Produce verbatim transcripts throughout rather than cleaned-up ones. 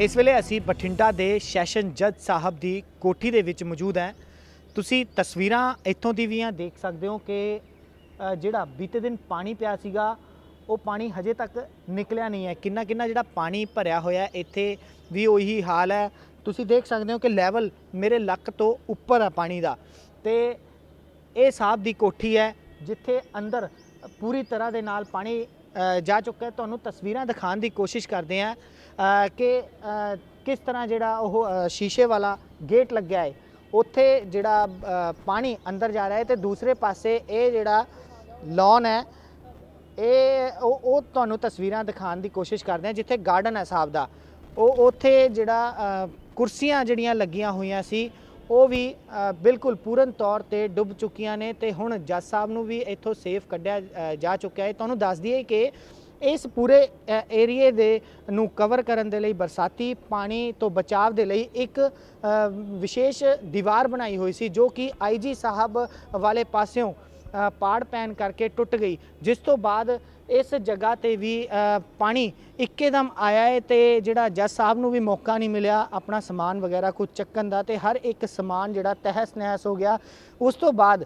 इस वेले असी बठिंडा दे सैशन जज साहब की कोठी दे विच मौजूद हैं। तुसी तस्वीरां इत्थों दी भी देख सकते हो कि जिहड़ा बीते दिन पानी पिया सीगा वो पानी हजे तक निकलिया नहीं है। किन्ना किन्ना जिहड़ा पानी भरिया होया इत्थे भी उही हाल है। तुसी देख सकते हो कि लैवल मेरे लक तो उपर है पानी का। तो ये साहब की कोठी है जिथे अंदर पूरी तरह दे नाल पानी जा चुका है। तुहानूं तस्वीरां दिखाने की कोशिश करते हैं कि किस तरह जिहड़ा वो शीशे वाला गेट लग्या है उत्थे जिहड़ा पानी अंदर जा रहा है। तो दूसरे पासे ये जिहड़ा लॉन है ये वो तुहानूं तस्वीरां दिखाने की कोशिश करते हैं जिथे गार्डन है साहब का। वो उत्थे जिहड़ा कुर्सियां जिहड़ियां लगियां हुई सी वो भी बिल्कुल पूर्ण तौर पर डुब चुकियां ने। तो हुण जज साहब नूं भी इत्थों सेफ कढ़िया जा चुका है। तुहानूं दस दईए कि इस पूरे एरिए दे नूं कवर करन दे लई बरसाती पानी तो बचाव दे लई एक विशेष दीवार बनाई हुई सी जो कि आई जी साहब वाले पास्यों पाड़ पैन करके टुट गई, जिस तो बाद इस जगह ते भी पानी इक्केदम आया है। तो जिहड़ा जज साहब नूं भी मौका नहीं मिलिया अपना समान वगैरह कुछ चक्कन दा, ते हर एक समान जिहड़ा तहस नहस हो गया। उस तो बाद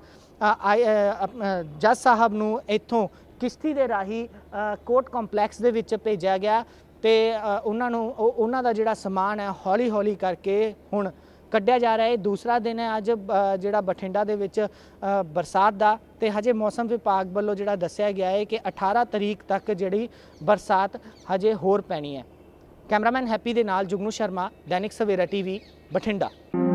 जज साहब नूं इत्थों किश्ती दे राही कोर्ट कॉम्पलैक्स दे विच भेजा गया। तो उन्हां नूं उन्हां दा जिहड़ा समान है हौली हौली करके हुण कढ़िया जा रहा है। दूसरा दिन है अज जिहड़ा बठिंडा दे विच बरसात दा। ते हजे मौसम विभाग वालों जिहड़ा दस्सिया गया है कि अठारह तरीक तक जिहड़ी बरसात हजे होर पैनी है। कैमरामैन हैप्पी दे नाल जुगनू शर्मा, दैनिक सवेरा टीवी, बठिंडा।